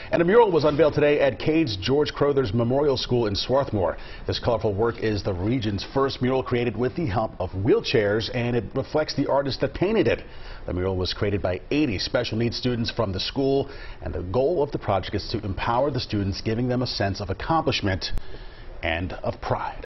And a mural was unveiled today at CADES George Crothers Memorial School in Swarthmore. This colorful work is the region's first mural created with the help of wheelchairs, and it reflects the artist that painted it. The mural was created by 80 special needs students from the school, and the goal of the project is to empower the students, giving them a sense of accomplishment and of pride.